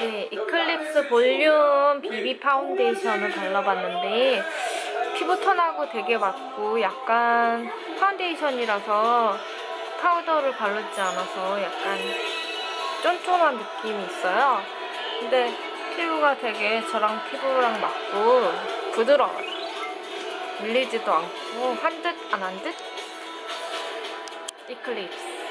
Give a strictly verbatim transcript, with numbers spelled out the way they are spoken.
네, 이클립스 볼륨 비비 파운데이션을 발라봤는데 피부 톤하고 되게 맞고 약간 파운데이션이라서 파우더를 바르지 않아서 약간 쫀쫀한 느낌이 있어요. 근데 피부가 되게 저랑 피부랑 맞고 부드러워요. 밀리지도 않고 한 듯 안 한 듯? 이클립스